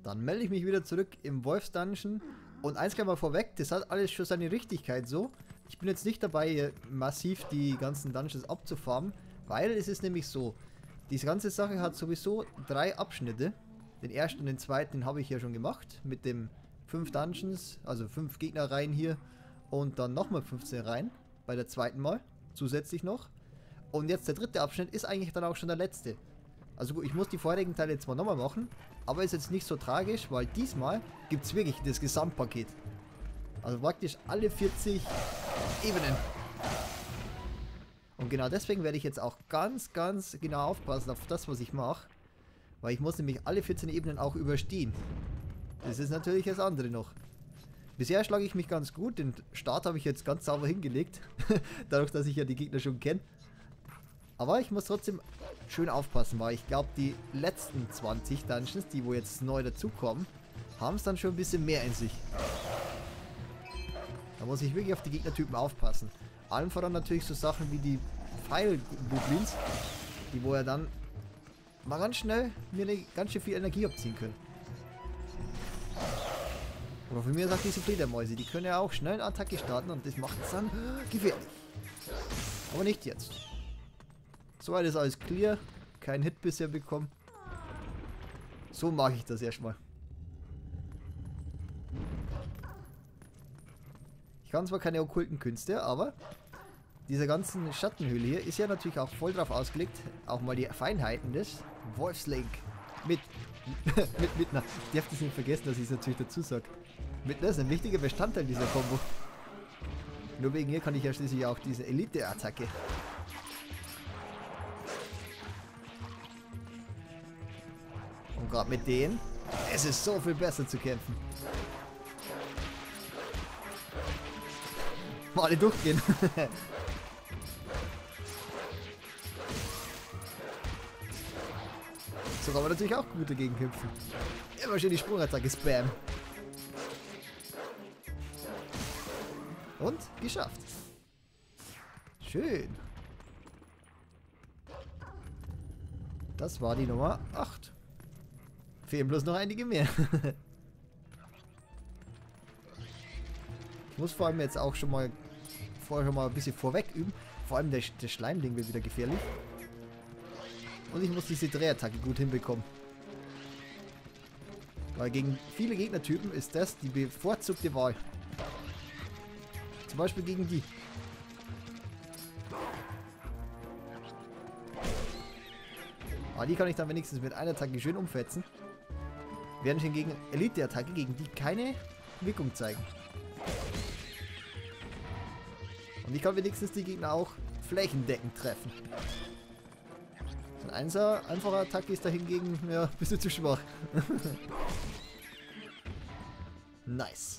Dann melde ich mich wieder zurück im Wolfs-Dungeon. Und eins gleich mal vorweg, das hat alles schon seine Richtigkeit so. Ich bin jetzt nicht dabei, massiv die ganzen Dungeons abzufarmen, weil es ist nämlich so, diese ganze Sache hat sowieso 3 Abschnitte. Den ersten und den zweiten, den habe ich ja schon gemacht, mit dem 5 Dungeons, also 5 Gegnerreihen hier und dann nochmal 15 Reihen bei der zweiten Mal, zusätzlich noch. Und jetzt der dritte Abschnitt ist eigentlich dann auch schon der letzte. Also gut, ich muss die vorherigen Teile jetzt mal nochmal machen, aber ist jetzt nicht so tragisch, weil diesmal gibt es wirklich das Gesamtpaket. Also praktisch alle 40 Ebenen. Und genau deswegen werde ich jetzt auch ganz genau aufpassen auf das, was ich mache. Weil ich muss nämlich alle 14 Ebenen auch überstehen. Das ist natürlich das andere noch. Bisher schlage ich mich ganz gut, den Start habe ich jetzt ganz sauber hingelegt. Dadurch, dass ich ja die Gegner schon kenne. Aber ich muss trotzdem schön aufpassen, weil ich glaube, die letzten 20 Dungeons, die wo jetzt neu dazukommen, haben es dann schon ein bisschen mehr in sich. Da muss ich wirklich auf die Gegnertypen aufpassen. Allen voran natürlich so Sachen wie die Pfeil-Goblins, die wo ja dann mal ganz schnell mir ganz schön viel Energie abziehen können. Oder von mir sagt diese Fledermäuse, die können ja auch schnell eine Attacke starten und das macht es dann gefährlich. Aber nicht jetzt. Soweit ist alles clear. Kein Hit bisher bekommen. So mag ich das erstmal. Ich kann zwar keine okkulten Künste, aber diese ganzen Schattenhöhle hier ist ja natürlich auch voll drauf ausgelegt, auch mal die Feinheiten des Wolfslink mit na, ich darf das nicht vergessen, dass ich es natürlich dazu sage. Midna ist ein wichtiger Bestandteil dieser Combo. Nur wegen ihr kann ich ja schließlich auch diese Elite-Attacke. Und gerade mit denen, es ist so viel besser zu kämpfen. Mal alle durchgehen. So kann man natürlich auch gut dagegen kämpfen. Immer schön die Sprungattacke spam. Und geschafft. Schön. Das war die Nummer 8. Fehlen bloß noch einige mehr. Ich muss vor allem jetzt auch vorher schon mal ein bisschen vorweg üben. Vor allem der Schleimding wird wieder gefährlich. Und ich muss diese Drehattacke gut hinbekommen. Weil gegen viele Gegnertypen ist das die bevorzugte Wahl. Zum Beispiel gegen die. Aber die kann ich dann wenigstens mit einer Attacke schön umfetzen. Während hingegen Elite-Attacke gegen die keine Wirkung zeigen. Und ich kann wenigstens die Gegner auch flächendeckend treffen. So ein einfacher Attacke ist da hingegen, ja, ein bisschen zu schwach. Nice.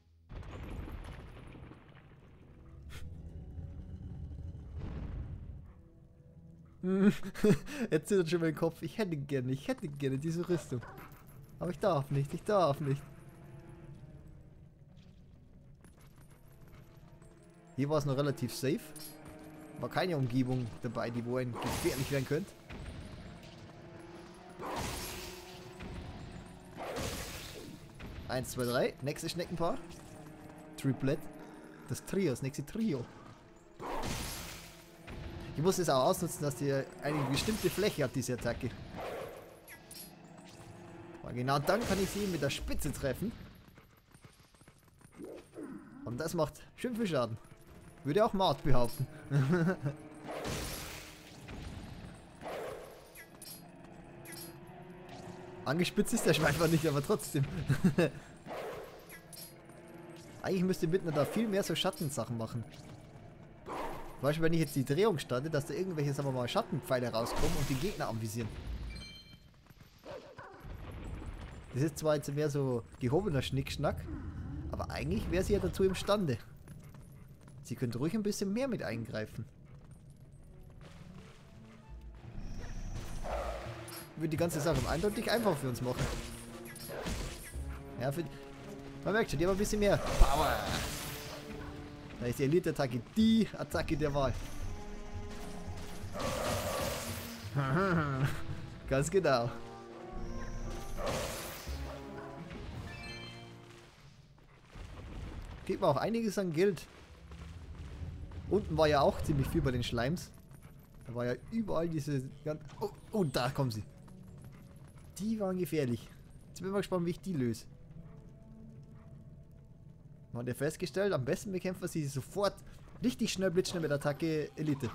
Jetzt zittert schon mein Kopf. Ich hätte gerne diese Rüstung. Aber ich darf nicht. Hier war es noch relativ safe. War keine Umgebung dabei, die wo ein gefährlich werden könnte. Eins, zwei, drei. Nächstes Schneckenpaar. Triplet. Das Trio, das nächste Trio. Ich muss es auch ausnutzen, dass die eine bestimmte Fläche hat, diese Attacke. Weil genau dann kann ich sie mit der Spitze treffen. Und das macht schön viel Schaden. Würde auch Mart behaupten. Angespitzt ist der Schwein nicht, aber trotzdem. Eigentlich müsste Midna da viel mehr so Schattensachen machen. Zum Beispiel, wenn ich jetzt die Drehung starte, dass da irgendwelche, sagen wir mal, Schattenpfeile rauskommen und die Gegner anvisieren. Das ist zwar jetzt mehr so gehobener Schnickschnack, aber eigentlich wäre sie ja dazu imstande. Sie könnte ruhig ein bisschen mehr mit eingreifen. Würde die ganze Sache eindeutig einfach für uns machen. Ja, man merkt schon, die haben ein bisschen mehr Power. Da ist die Elite-Attacke die Attacke der Wahl. Ganz genau. Geht mir auch einiges an Geld. Unten war ja auch ziemlich viel bei den Schleims. Da war ja überall diese... Oh, oh, da kommen sie. Die waren gefährlich. Jetzt bin ich mal gespannt, wie ich die löse. Man hat ja festgestellt, am besten bekämpft man sie sofort richtig schnell blitzschnell mit Attacke Elite.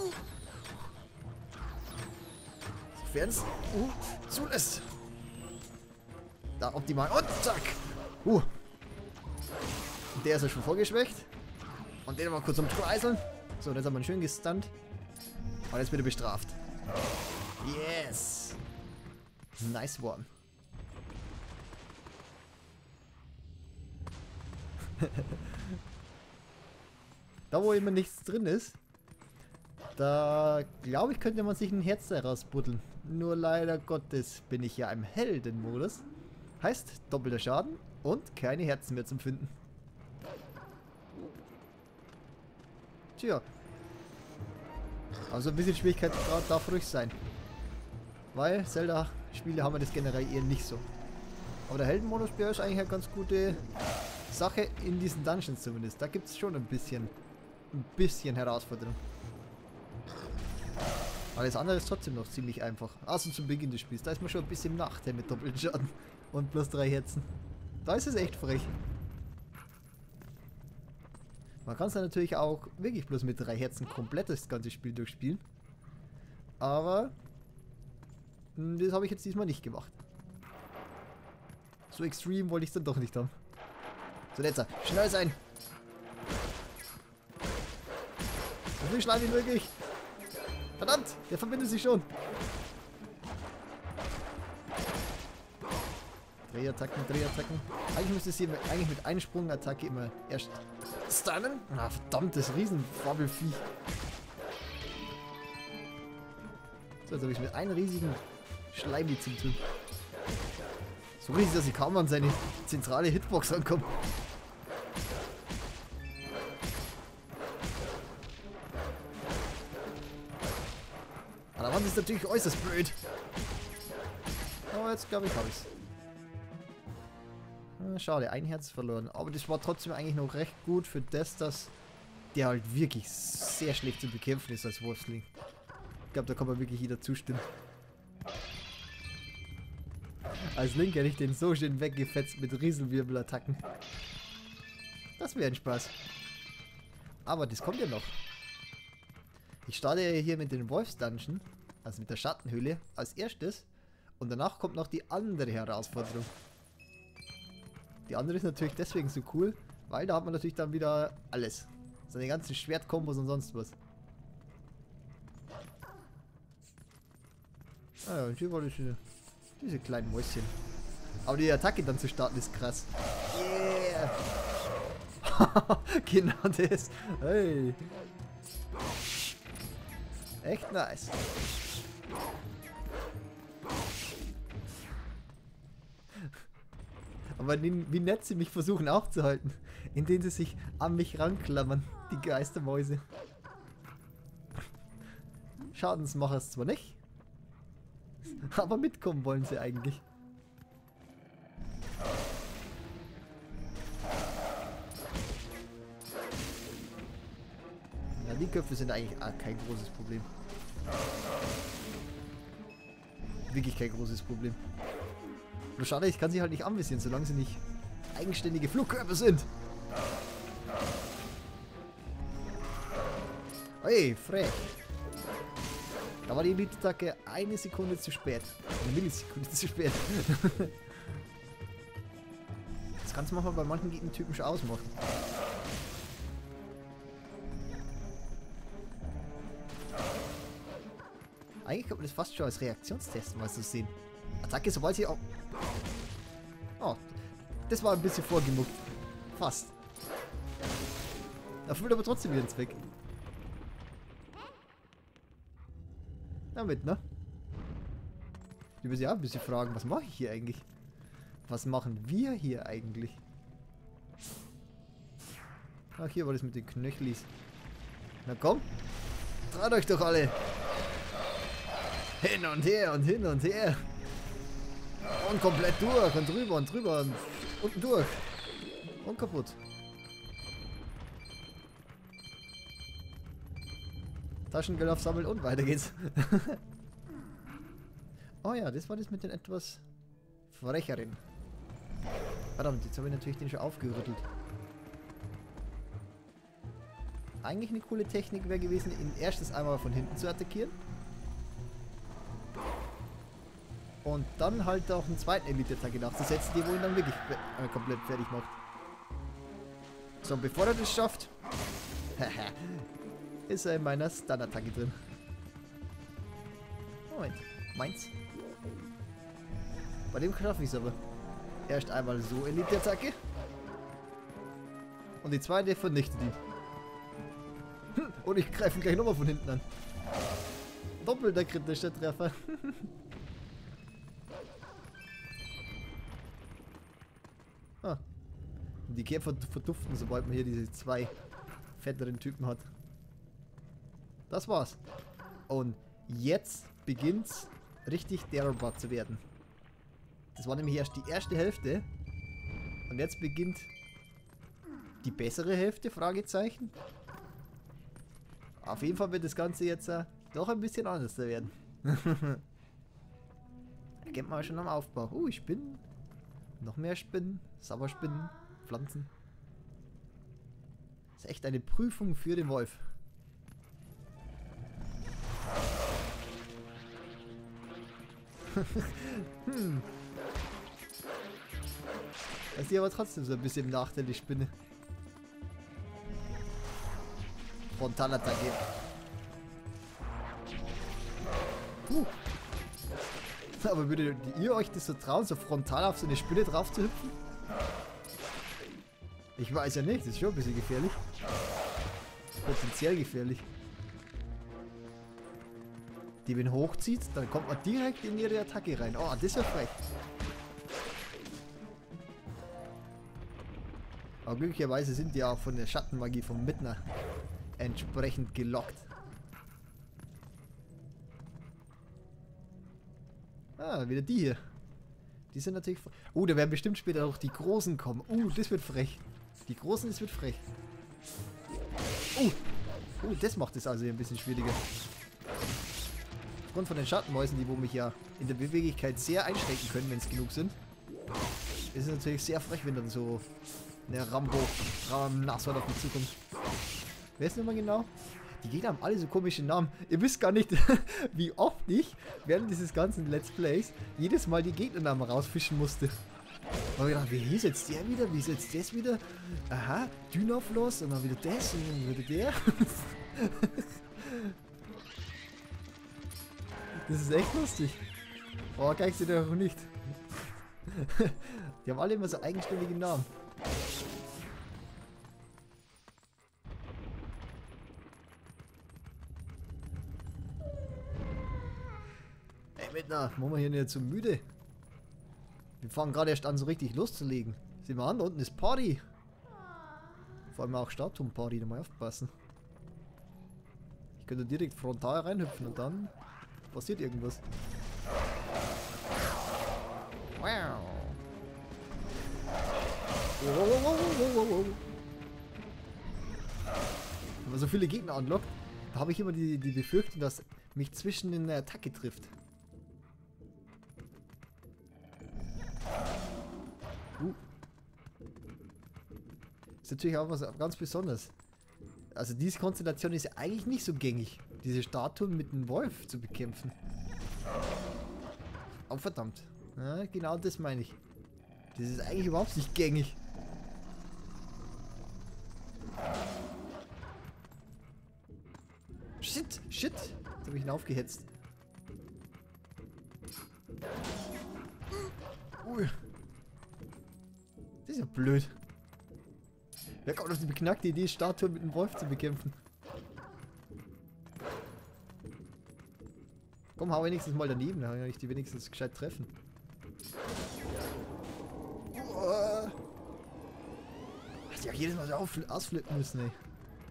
Sofern es zulässt. Da optimal. Und zack. Und der ist ja schon vorgeschwächt. Und den mal kurz umkreiseln. So, jetzt haben wir einen schön gestunt. Und jetzt wird er bestraft. Yes. Nice one. Da wo immer nichts drin ist, da glaube ich, könnte man sich ein Herz herausbuddeln. Nur leider Gottes bin ich ja im Heldenmodus. Heißt doppelter Schaden und keine Herzen mehr zum Finden. Tja. Also ein bisschen Schwierigkeitsgrad darf ruhig sein. Weil Zelda-Spiele haben wir das generell eher nicht so. Aber der Heldenmodus ist eigentlich eine ganz gute Sache in diesen Dungeons zumindest. Da gibt es schon ein bisschen Herausforderung. Alles andere ist trotzdem noch ziemlich einfach. Also zum Beginn des Spiels. Da ist man schon ein bisschen im Nachteil mit doppelten Schaden und plus 3 Herzen. Da ist es echt frech. Man kann es dann natürlich auch wirklich bloß mit 3 Herzen komplett das ganze Spiel durchspielen. Aber das habe ich jetzt diesmal nicht gemacht. So extrem wollte ich es dann doch nicht haben. So, jetzt schnell sein! So viel Schleim wie möglich! Verdammt! Der verbindet sich schon! Drehattacken, Drehattacken. Eigentlich müsste es hier mit Einsprungattacke immer erst stunnen. Ah, verdammtes Riesenfabbelvieh. So, jetzt habe ich es mit einem riesigen Schleimi zu tun. So riesig, dass ich kaum an seine zentrale Hitbox ankomme. An der Wand ist natürlich äußerst blöd. Aber jetzt glaube ich, habe ich es. Schade, ein Herz verloren. Aber das war trotzdem eigentlich noch recht gut für das, dass der halt wirklich sehr schlecht zu bekämpfen ist als Wolfsling. Ich glaube, da kann man wirklich jeder zustimmen. Als Link hätte ich den so schön weggefetzt mit Riesenwirbelattacken. Das wäre ein Spaß. Aber das kommt ja noch. Ich starte ja hier mit den Wolfs-Dungeon, also mit der Schattenhöhle, als erstes. Und danach kommt noch die andere Herausforderung. Die andere ist natürlich deswegen so cool, weil da hat man natürlich dann wieder alles. Seine ganzen Schwertkombos und sonst was. Ah ja, und hier war diese kleinen Mäuschen. Aber die Attacke dann zu starten ist krass. Yeah! Genau das. Hey. Echt nice. Aber wie nett sie mich versuchen aufzuhalten, indem sie sich an mich ranklammern, die Geistermäuse. Schadensmacher ist zwar nicht, aber mitkommen wollen sie eigentlich. Ja, die Köpfe sind eigentlich kein großes Problem. Wirklich kein großes Problem. Nur schade, ich kann sie halt nicht anvisieren, solange sie nicht eigenständige Flugkörper sind. Hey, frech. Da war die Elite-Attacke eine Sekunde zu spät. Eine Millisekunde zu spät. Das kannst du manchmal bei manchen Gegnertypen schon ausmachen. Eigentlich könnte man das fast schon als Reaktionstest mal so sehen. Attacke, sobald sie auch... Oh, das war ein bisschen vorgemuckt. Fast. Erfüllt aber trotzdem ihren Zweck. Damit, ne? Ich muss ja ein bisschen fragen, was mache ich hier eigentlich? Was machen wir hier eigentlich? Ach, hier war das mit den Knöchlis. Na komm, traut euch doch alle. Hin und her und hin und her. Und komplett durch und drüber und drüber und unten durch. Und kaputt. Taschengeld aufsammeln und weiter geht's. Oh ja, das war das mit den etwas frecheren. Verdammt, jetzt habe ich natürlich den schon aufgerüttelt. Eigentlich eine coole Technik wäre gewesen, ihn erstes einmal von hinten zu attackieren. Und dann halt auch einen zweiten Elite-Attacke nachzusetzen, die wo ihn dann wirklich komplett fertig macht. So, und bevor er das schafft, ist er in meiner Stun-Attacke drin. Moment, meins. Bei dem schaffe ich es aber. Erst einmal so Elite-Attacke. Und die zweite vernichtet ihn. Und ich greife ihn gleich nochmal von hinten an. Doppelter kritischer Treffer. Ah. Und die Käfer verduften, sobald man hier diese zwei fetteren Typen hat. Das war's. Und jetzt beginnt's richtig derber zu werden. Das war nämlich erst die erste Hälfte. Und jetzt beginnt die bessere Hälfte, Fragezeichen. Auf jeden Fall wird das Ganze jetzt doch ein bisschen anders werden. Erkennt man schon am Aufbau. Spinnen. Noch mehr Spinnen. Sauerspinnen. Pflanzen. Das ist echt eine Prüfung für den Wolf. Das ist aber trotzdem so ein bisschen im Nachteil, die Spinne. Frontalattacke. Aber würdet ihr euch das so trauen, so frontal auf so eine Spinne drauf zu hüpfen? Ich weiß ja nicht, das ist schon ein bisschen gefährlich. Potenziell gefährlich. Die, wenn hochzieht, dann kommt man direkt in ihre Attacke rein. Oh, das ist ja frech. Aber glücklicherweise sind die auch von der Schattenmagie vom Midna entsprechend gelockt. Ah, wieder die hier. Die sind natürlich... Oh, da werden bestimmt später auch die Großen kommen. Das wird frech. Die Großen, das wird frech. Das macht es also ein bisschen schwieriger. Aufgrund von den Schattenmäusen, die wo mich ja in der Beweglichkeit sehr einschränken können, wenn es genug sind, ist es natürlich sehr frech, wenn dann so eine Rambo-Nashorn auf mich zukommt. Wer ist nochmal genau? Die Gegner haben alle so komische Namen. Ihr wisst gar nicht, wie oft ich während dieses ganzen Let's Plays jedes Mal die Gegnernamen rausfischen musste. Und ich dachte, wie hieß jetzt der wieder? Wie hieß jetzt das wieder? Aha, Dynafloss und dann wieder das und dann wieder der. Das ist echt lustig. Oh, kann ich sie doch nicht. Die haben alle immer so eigenständige Namen. Ey, Midna, machen wir hier nicht zu müde? Wir fangen gerade erst an, so richtig loszulegen. Sieh mal an, da unten ist Party. Vor allem auch Statuen-Party, da mal aufpassen. Ich könnte direkt frontal reinhüpfen und dann passiert irgendwas. Wow. Wenn man so viele Gegner anlockt, da habe ich immer die Befürchtung, dass mich zwischen in der Attacke trifft. Ist natürlich auch was ganz Besonderes. Also diese Konstellation ist ja eigentlich nicht so gängig, diese Statuen mit einem Wolf zu bekämpfen. Oh verdammt. Ja, genau das meine ich. Das ist eigentlich überhaupt nicht gängig. Shit, shit. Jetzt habe ich ihn aufgehetzt. Das ist ja blöd. Wer kommt auf die beknackte Idee, Statuen mit einem Wolf zu bekämpfen? Komm, hau wenigstens mal daneben, dann kann ich die wenigstens gescheit treffen. Hast du auch jedes Mal so ausflippen müssen, ey.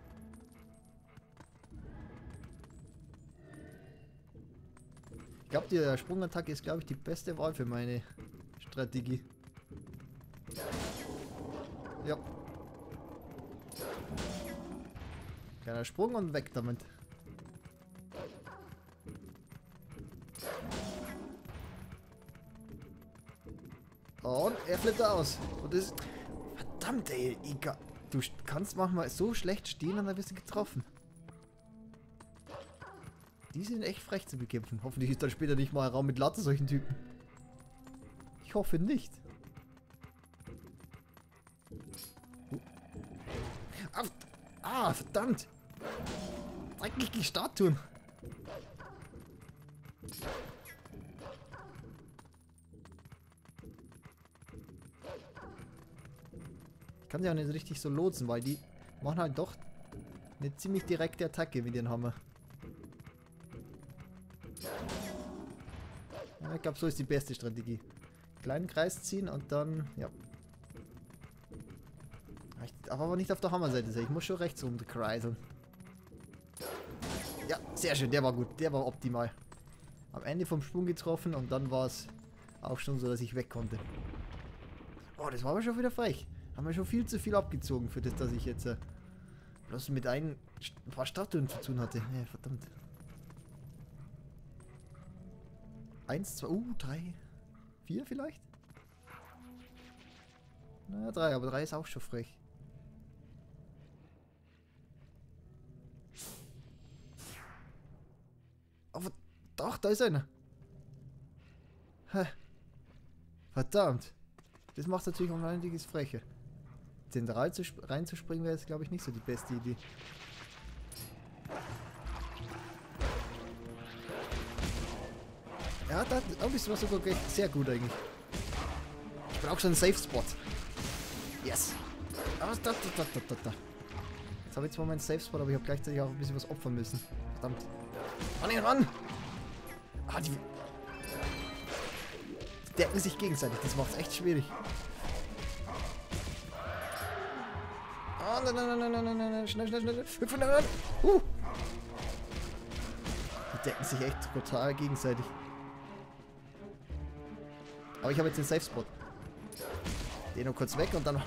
Ich glaube, die Sprungattacke ist, glaube ich, die beste Wahl für meine Strategie. Ja. Kleiner Sprung und weg damit. Und er flippt aus. Und das ist... Verdammt, ey. Egal. Du kannst manchmal so schlecht stehen und dann wirst du getroffen. Die sind echt frech zu bekämpfen. Hoffentlich ist dann später nicht mal ein Raum mit lauter solchen Typen. Ich hoffe nicht. Verdammt. Eigentlich die Statuen. Ich kann sie auch nicht richtig so lotsen, weil die machen halt doch eine ziemlich direkte Attacke mit den Hammer. Ja, ich glaube, so ist die beste Strategie. Kleinen Kreis ziehen und dann, ja. Ich darf aber nicht auf der Hammerseite sein. Ich muss schon rechts rumkreiseln. Ja, sehr schön. Der war gut. Der war optimal. Am Ende vom Sprung getroffen und dann war es auch schon so, dass ich weg konnte. Oh, das war aber schon wieder frech. Haben wir schon viel zu viel abgezogen für das, dass ich jetzt bloß mit ein paar Statuen zu tun hatte. Ja, verdammt. 1, 2, 3, 4 vielleicht? Naja, 3, aber 3 ist auch schon frech. Aber doch, da ist einer. Hä? Verdammt. Das macht natürlich um einiges frecher. Zentral reinzuspringen wäre jetzt, glaube ich, nicht so die beste Idee. Ja, da bist du sogar sehr gut eigentlich. Ich brauche schon einen Safe Spot. Yes. Jetzt habe ich zwar meinen Safe Spot, aber ich habe gleichzeitig auch ein bisschen was opfern müssen. Verdammt. An ihn ran! Ah, die decken sich gegenseitig. Das macht es echt schwierig. Ah, nein. Schnell. Hüpf von der Ran! Die decken sich echt total gegenseitig. Aber ich habe jetzt den Safe Spot. Den noch kurz weg und dann noch.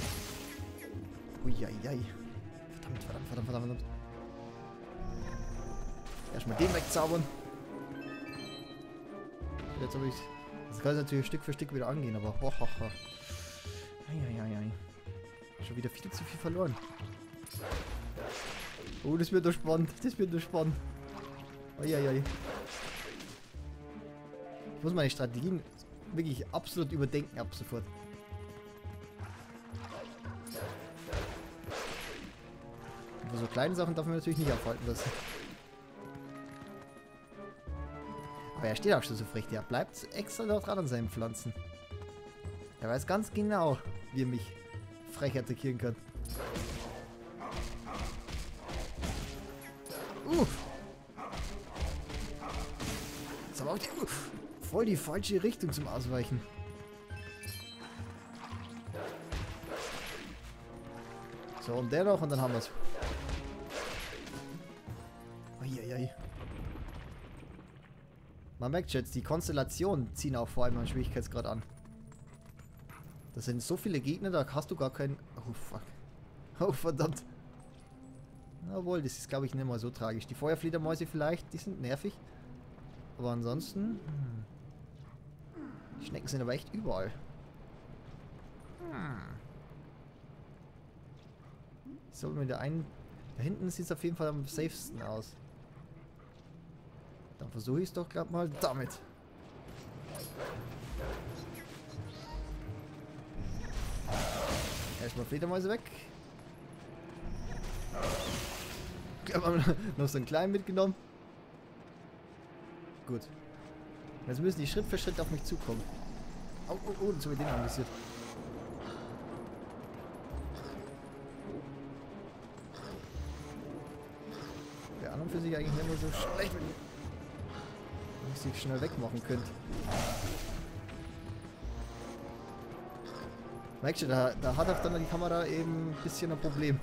Uiuiui. Verdammt. Erstmal den wegzaubern. Jetzt habe ich. Das kann natürlich Stück für Stück wieder angehen, aber. Eieiei. Schon wieder viel zu viel verloren. Oh, das wird nur spannend. Eieiei. Ich muss meine Strategien wirklich absolut überdenken ab sofort. Aber so kleine Sachen darf man natürlich nicht aufhalten lassen. Aber er steht auch schon so frech. Der bleibt extra dort dran an seinen Pflanzen. Er weiß ganz genau, wie er mich frech attackieren kann. Ist aber auch voll die falsche Richtung zum Ausweichen. So, und der noch und dann haben wir es. Eieiei. Man merkt jetzt, die Konstellationen ziehen auch vor allem einen Schwierigkeitsgrad an. Das sind so viele Gegner, da hast du gar keinen... Oh, fuck. Oh, verdammt. Jawohl, das ist, glaube ich, nicht mal so tragisch. Die Feuerfledermäuse vielleicht, die sind nervig. Aber ansonsten... Die Schnecken sind aber echt überall. Ich soll mir da hinten sieht es auf jeden Fall am safesten aus. Dann versuche ich es doch gerade mal damit. Erstmal Fledermäuse weg. Ich habe noch so einen kleinen mitgenommen. Gut. Jetzt müssen die Schritt für Schritt auf mich zukommen. Oh, jetzt habe ich den anvisiert. Der an und für sich eigentlich nicht mehr so schlecht, wenn ich sie schnell wegmachen könnte. Merkst du, da hat auch dann die Kamera eben ein bisschen ein Problem.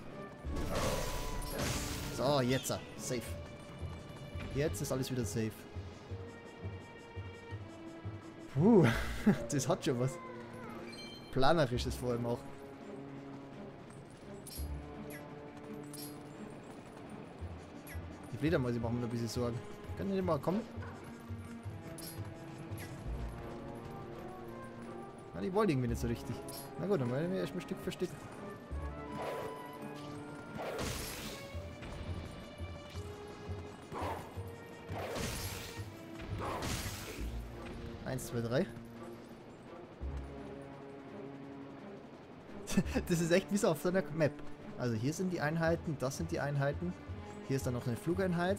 So, jetzt. Safe. Jetzt ist alles wieder safe. Puh, das hat schon was. Planerisches vor allem auch. Die Fledermäuse machen mir ein bisschen Sorgen. Können die mal kommen? Die wollte irgendwie nicht so richtig. Na gut, dann wollen wir erstmal Stück für Stück. Eins, zwei, drei. Das ist echt wie so auf so einer Map. Also hier sind die Einheiten, das sind die Einheiten. Hier ist dann noch eine Flugeinheit.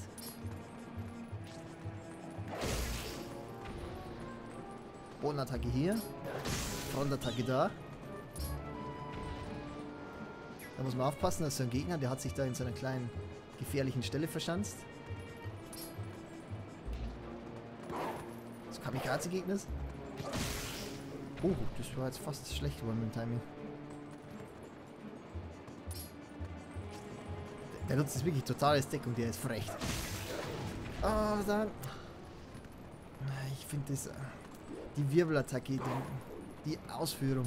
Bodenattacke hier. Frontattacke da. Da muss man aufpassen, dass so ein Gegner, der hat sich da in so einer kleinen gefährlichen Stelle verschanzt. Das Kamikaze-Gegner ist. Oh, das war jetzt fast schlecht geworden mit dem Timing. Der nutzt es wirklich total als Deckung, der ist frech. Ah, dann. Ich finde das. Die Wirbelattacke, die Ausführung.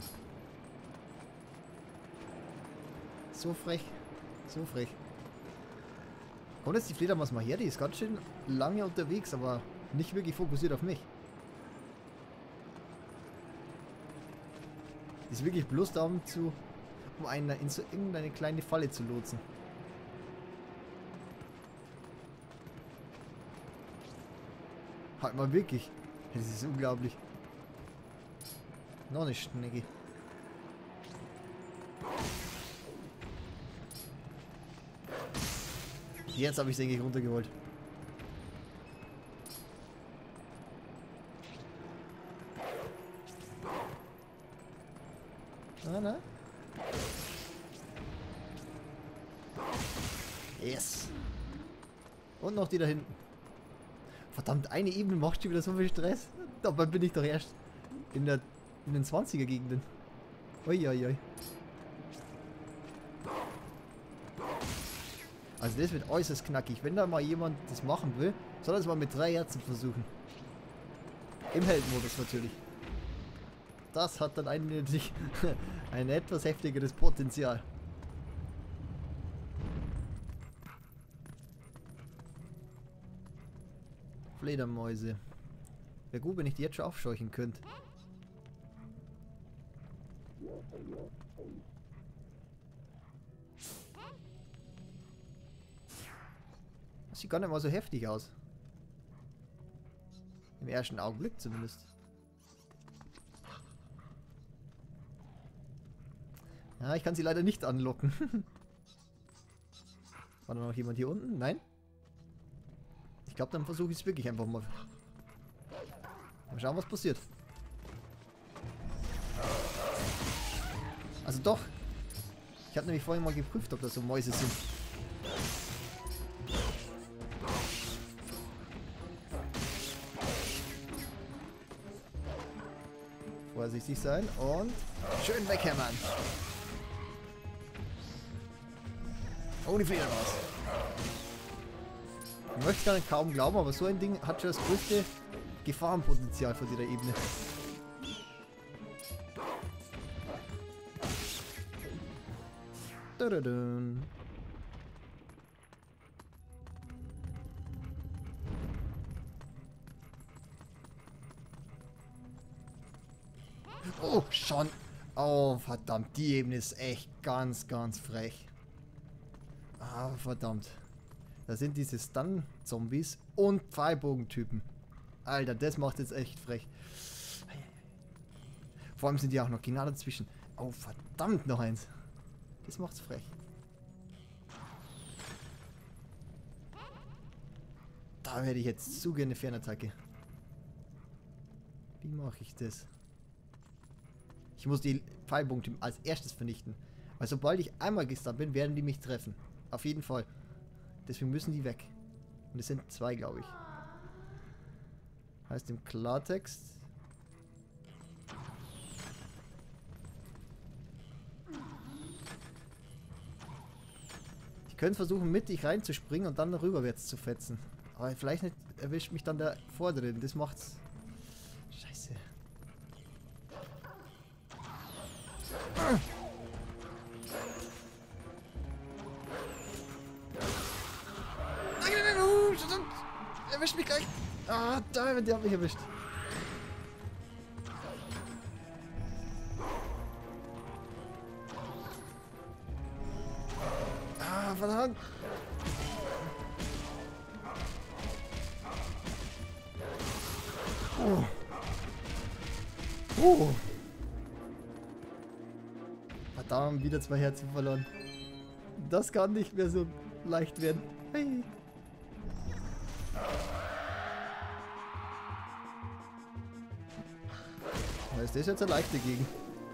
So frech. So frech. Kommt jetzt die Fledermaus mal her, die ist ganz schön lange unterwegs, aber nicht wirklich fokussiert auf mich. Die ist wirklich bloß da, um einen in so irgendeine kleine Falle zu lotsen. Halt mal wirklich. Das ist unglaublich. Noch eine Schnecke. Jetzt habe ich es eigentlich runtergeholt. Na? Yes. Und noch die da hinten. Verdammt, eine Ebene macht schon wieder so viel Stress. Dabei bin ich doch erst in den 20er Gegenden. Uiuiui. Also das wird äußerst knackig. Wenn da mal jemand das machen will, soll er es mal mit 3 Herzen versuchen. Im Heldenmodus natürlich. Das hat dann natürlich ein etwas heftigeres Potenzial. Fledermäuse. Wäre gut, wenn ich die jetzt schon aufscheuchen könnte. Das sieht gar nicht mal so heftig aus. Im ersten Augenblick zumindest. Ja, ich kann sie leider nicht anlocken. War da noch jemand hier unten? Nein? Ich glaube, dann versuche ich es wirklich einfach mal. Mal schauen, was passiert. Also doch. Ich habe nämlich vorhin mal geprüft, ob das so Mäuse sind. Vorsichtig sein und schön weghämmern. Ohne Fledermaus. Ich möchte gar nicht kaum glauben, aber so ein Ding hat schon das größte Gefahrenpotenzial von dieser Ebene. Dadadun. Oh, schon. Oh, verdammt. Die Ebene ist echt ganz, ganz frech. Ah, verdammt. Da sind diese Stun-Zombies und Pfeilbogentypen. Alter, das macht jetzt echt frech. Vor allem sind die auch noch genau dazwischen. Oh, verdammt, noch eins. Das macht's frech. Da hätte ich jetzt zu gerne eine Fernattacke. Wie mache ich das? Ich muss die Pfeilbogentypen als erstes vernichten. Weil sobald ich einmal gestunt bin, werden die mich treffen. Auf jeden Fall. Deswegen müssen die weg. Und es sind 2, glaube ich. Heißt im Klartext. Ich könnte versuchen, mit dich reinzuspringen und dann rüberwärts zu fetzen. Aber vielleicht nicht erwischt mich dann der Vordere. Das macht's. Scheiße. Erwischt mich gleich. Ah, der hat mich erwischt. verdammt. Oh. Oh. Verdammt, wieder 2 Herzen verloren. Das kann nicht mehr so leicht werden. Hey. Ist das jetzt eine leichte Gegend?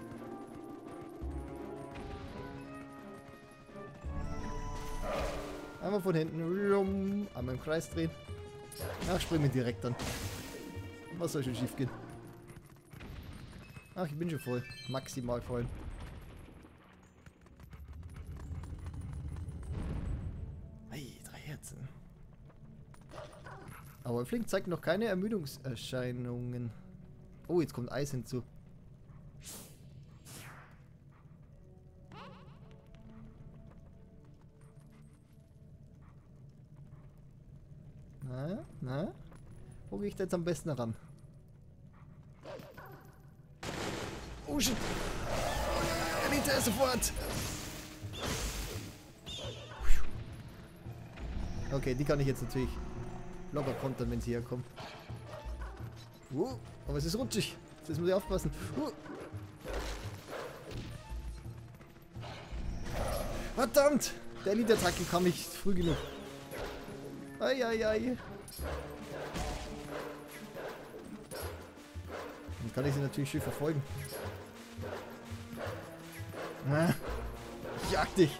Einmal von hinten, einmal im Kreis drehen. Ach, springen wir direkt an. Was soll schon schief gehen? Ach, ich bin schon voll. Maximal voll. Hey, 3 Herzen. Aber Flink zeigt noch keine Ermüdungserscheinungen. Oh, jetzt kommt Eis hinzu. Na? Wo gehe ich da jetzt am besten ran? Oh shit! Er liegt da sofort! Okay, die kann ich jetzt natürlich locker kontern, wenn sie herkommen. Aber es ist rutschig. Das muss ich aufpassen. Verdammt! Der Elite-Attacke kam nicht früh genug. Eieiei. Dann kann ich sie natürlich schön verfolgen. Ich jag dich.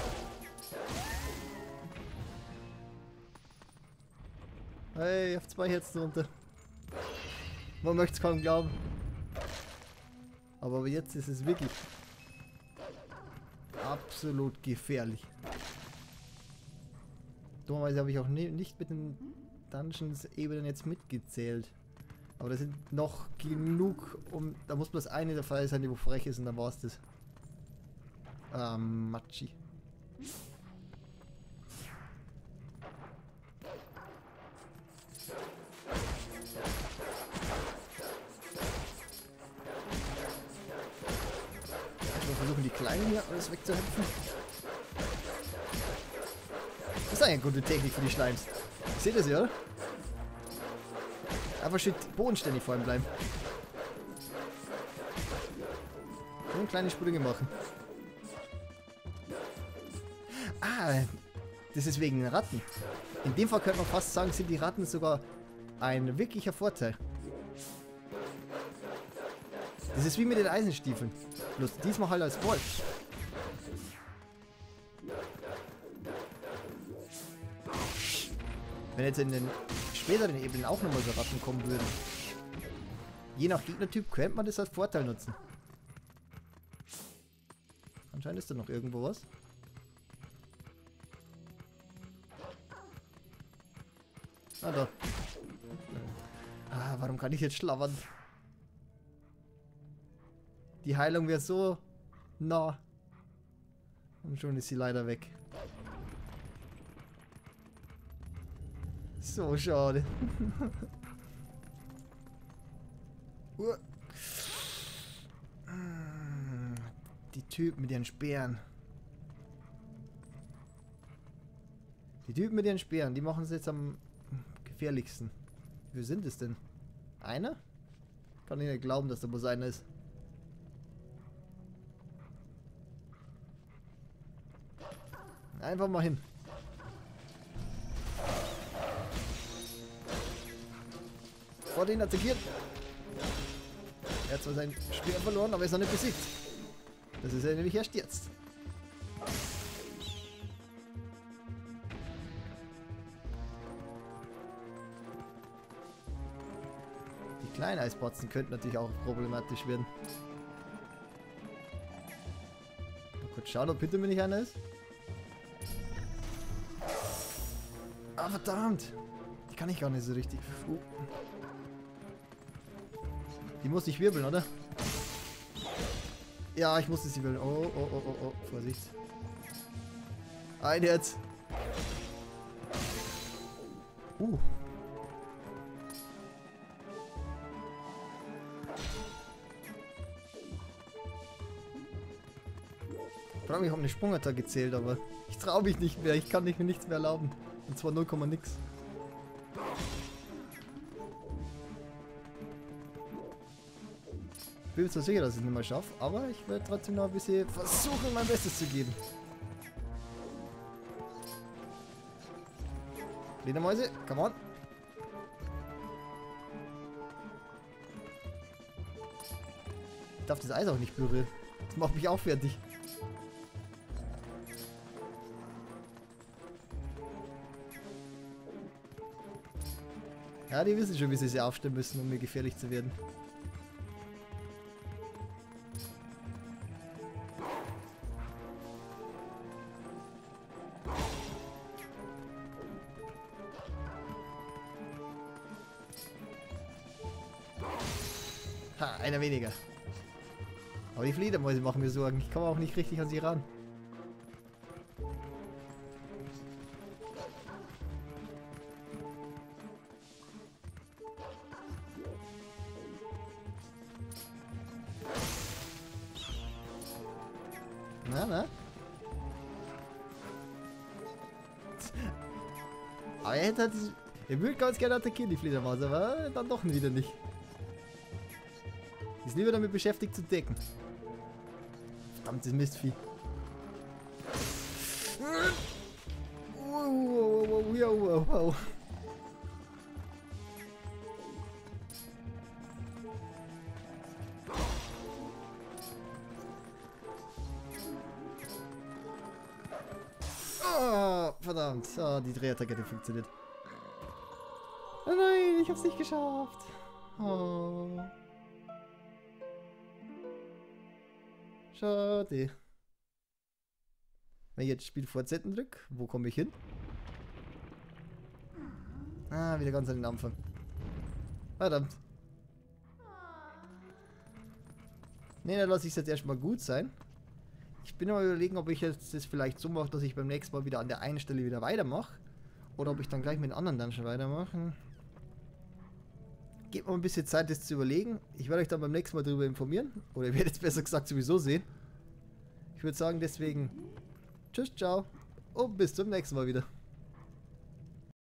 Hey, auf 2 Herzen runter. Man möchte es kaum glauben. Aber jetzt ist es wirklich absolut gefährlich. Dummerweise habe ich auch nicht mit den Dungeons-Ebenen jetzt mitgezählt. Aber da sind noch genug, da muss bloß eine der Fall sein, die wo frech ist und dann war es das. Matschi. Versuchen die Kleinen hier alles wegzuhüpfen. Das ist eine gute Technik für die Schleims. Ich sehe das ja, oder? Einfach schön bodenständig vor ihm bleiben. Und kleine Sprünge machen. Ah, das ist wegen den Ratten. In dem Fall könnte man fast sagen, sind die Ratten sogar ein wirklicher Vorteil. Das ist wie mit den Eisenstiefeln. Bloß diesmal halt als Wolf. Wenn jetzt in den späteren Ebenen auch nochmal so Ratten kommen würden. Je nach Gegnertyp könnte man das als Vorteil nutzen. Anscheinend ist da noch irgendwo was. Ah, da. Ah, warum kann ich jetzt schlabbern? Die Heilung wäre so nah. Und schon ist sie leider weg. So schade. Die Typen mit ihren Speeren. Die Typen mit ihren Speeren, die machen es jetzt am gefährlichsten. Wie sind es denn? Einer? Kann ich nicht glauben, dass da bloß einer ist. Einfach mal hin. Vor den attackiert. Er hat zwar sein Speer verloren, aber er ist noch nicht besiegt. Das ist er nämlich erst jetzt. Die kleinen Eisbotzen könnten natürlich auch problematisch werden. Mal kurz schauen, ob hinter mir nicht einer ist. Ah, verdammt! Die kann ich gar nicht so richtig. Die muss ich wirbeln, oder? Ja, ich musste sie wirbeln. Oh, oh, oh, oh, oh. Vorsicht. Ein Herz. Ich frage mich, ob eine Sprungattacke zählt, aber ich traue mich nicht mehr. Ich kann mir nichts mehr erlauben. Und zwar 0, nix. Ich bin mir zwar sicher, dass ich es nicht mehr schaffe, aber ich werde trotzdem noch ein bisschen versuchen, mein Bestes zu geben. Fledermäuse, come on. Ich darf das Eis auch nicht berühren. Das macht mich auch fertig. Ja, die wissen schon, wie sie sich aufstellen müssen, um mir gefährlich zu werden. Ha, einer weniger. Aber die Fledermäuse machen mir Sorgen. Ich komme auch nicht richtig an sie ran. Na? Aber er hätte halt... Er würde ganz gerne attackieren, die Fledermaus, aber dann doch wieder nicht. Ist lieber damit beschäftigt zu decken. Verdammtes Mistvieh. Wow. Oh, verdammt. Oh, die Drehattacke hat funktioniert. Oh nein, ich hab's nicht geschafft. Oh. Schade. Wenn ich jetzt Spiel fortsetzen drücke, wo komme ich hin? Ah, wieder ganz an den Anfang. Verdammt. Ne, dann lasse ich es jetzt erstmal gut sein. Ich bin aber überlegen, ob ich jetzt das vielleicht so mache, dass ich beim nächsten Mal wieder an der einen Stelle wieder weitermache. Oder ob ich dann gleich mit den anderen Dungeon weitermache. Gebt mir ein bisschen Zeit, das zu überlegen. Ich werde euch dann beim nächsten Mal darüber informieren. Oder ihr werdet es besser gesagt sowieso sehen. Ich würde sagen, deswegen tschüss, ciao und bis zum nächsten Mal wieder.